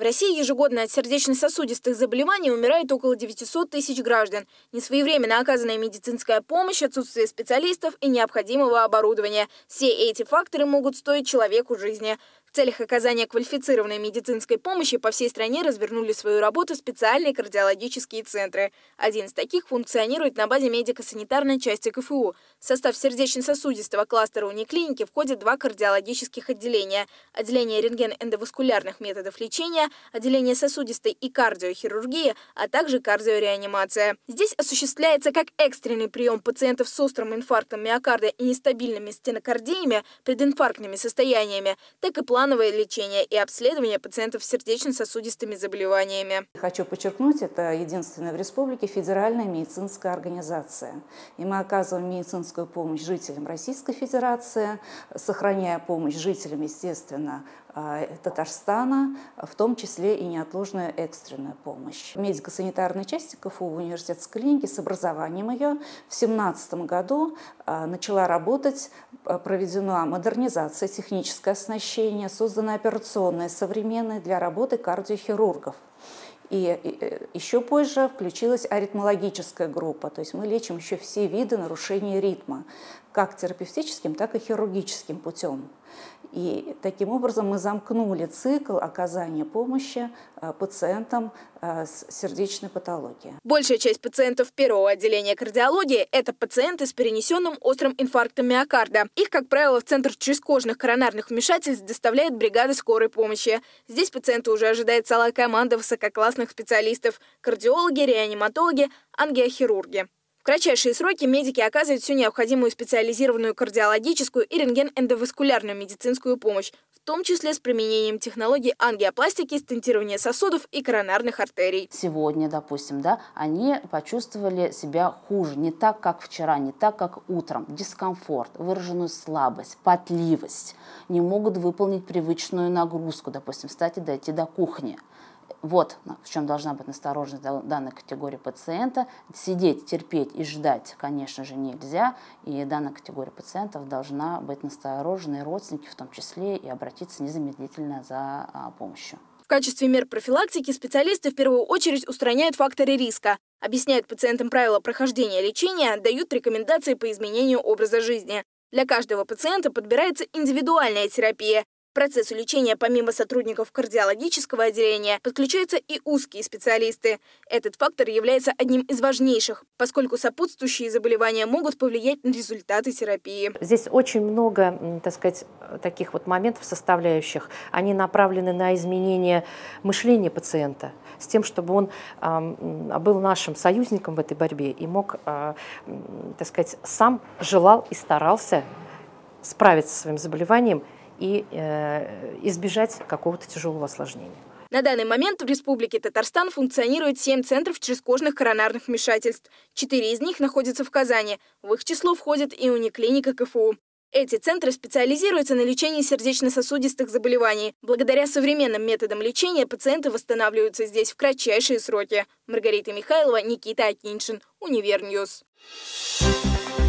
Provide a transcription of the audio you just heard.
России ежегодно от сердечно-сосудистых заболеваний умирает около 900 тысяч граждан. Несвоевременно оказанная медицинская помощь, отсутствие специалистов и необходимого оборудования. Все эти факторы могут стоить человеку жизни. В целях оказания квалифицированной медицинской помощи по всей стране развернули свою работу специальные кардиологические центры. Один из таких функционирует на базе медико-санитарной части КФУ. В состав сердечно-сосудистого кластера униклиники входят 2 кардиологических отделения. Отделение рентген-эндоваскулярных методов лечения, отделение сосудистой и кардиохирургии, а также кардиореанимация. Здесь осуществляется как экстренный прием пациентов с острым инфарктом миокарда и нестабильными стенокардиями, прединфарктными состояниями, так и плановое лечение и обследование пациентов с сердечно-сосудистыми заболеваниями. Хочу подчеркнуть, это единственная в республике федеральная медицинская организация. И мы оказываем медицинскую помощь жителям Российской Федерации, сохраняя помощь жителям, естественно, Татарстана, в том числе и неотложную экстренную помощь. В медико-санитарной части КФУ в университетской клинике с образованием ее в 2017 году начала работать, проведена модернизация, техническое оснащение, создана операционная современная для работы кардиохирургов. И еще позже включилась аритмологическая группа, то есть мы лечим еще все виды нарушений ритма, как терапевтическим, так и хирургическим путем. И таким образом мы замкнули цикл оказания помощи пациентам с сердечной патологией. Большая часть пациентов первого отделения кардиологии – это пациенты с перенесенным острым инфарктом миокарда. Их, как правило, в Центр чрезкожных коронарных вмешательств доставляет бригада скорой помощи. Здесь пациента уже ожидает целая команда высококлассных специалистов – кардиологи, реаниматологи, ангиохирурги. В кратчайшие сроки медики оказывают всю необходимую специализированную кардиологическую и рентген-эндоваскулярную медицинскую помощь, в том числе с применением технологий ангиопластики, стентирования сосудов и коронарных артерий. Сегодня, допустим, они почувствовали себя хуже, не так, как вчера, не так, как утром. Дискомфорт, выраженную слабость, потливость, не могут выполнить привычную нагрузку, допустим, встать и дойти до кухни. Вот в чем должна быть настороженность данной категории пациента. Сидеть, терпеть и ждать, конечно же, нельзя. И данная категория пациентов должна быть настороженной, родственники в том числе, и обратиться незамедлительно за помощью. В качестве мер профилактики специалисты в первую очередь устраняют факторы риска, объясняют пациентам правила прохождения лечения, дают рекомендации по изменению образа жизни. Для каждого пациента подбирается индивидуальная терапия. К процессу лечения помимо сотрудников кардиологического отделения подключаются и узкие специалисты. Этот фактор является одним из важнейших, поскольку сопутствующие заболевания могут повлиять на результаты терапии. Здесь очень много, так сказать, таких вот моментов, составляющих. Они направлены на изменение мышления пациента, с тем, чтобы он был нашим союзником в этой борьбе и мог, так сказать, сам желал и старался справиться со своим заболеванием и избежать какого-то тяжелого осложнения. На данный момент в Республике Татарстан функционирует 7 центров чрезкожных коронарных вмешательств. 4 из них находятся в Казани. В их число входит и униклиника КФУ. Эти центры специализируются на лечении сердечно-сосудистых заболеваний. Благодаря современным методам лечения пациенты восстанавливаются здесь в кратчайшие сроки. Маргарита Михайлова, Никита Акиньшин, Универньюз.